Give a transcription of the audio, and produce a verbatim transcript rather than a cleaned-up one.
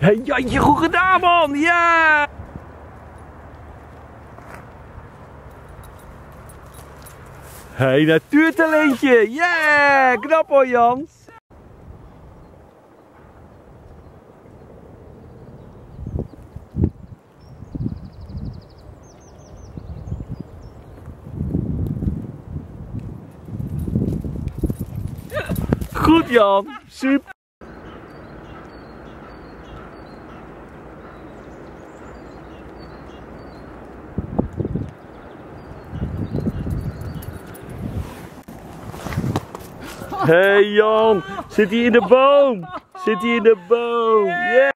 Hey Jantje, goed gedaan man! Ja! Hey natuurtalentje! Yeah! Knap hoor Jan! Goed Jan! Super! Hey Jan, zit hij in de boom? Zit hij in de boom? Yeah!